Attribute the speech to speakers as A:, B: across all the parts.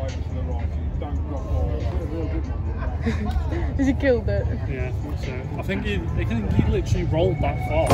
A: over to the right, so you don't drop forward.
B: Has he killed it?
C: Yeah, so I think he literally rolled that far.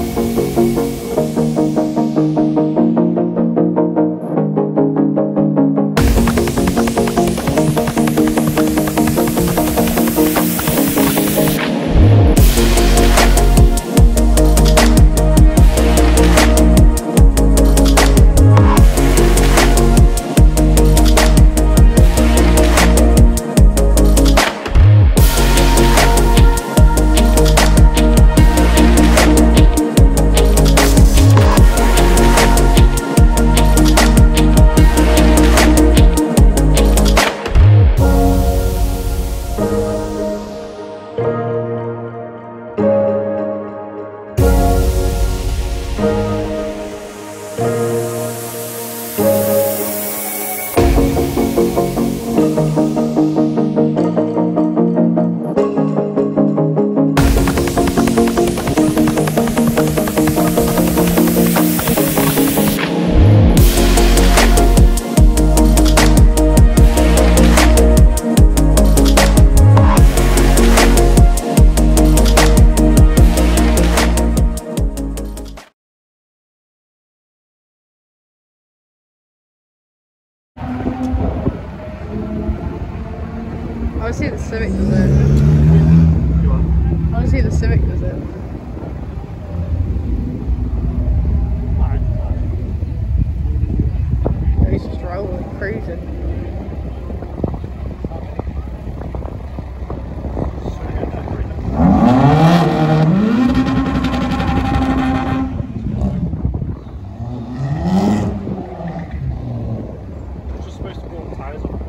B: I want to see the Civic does it. I want to see the Civic does it. Oh, he's just rolling, cruising.
C: Just supposed to pull the tyres off.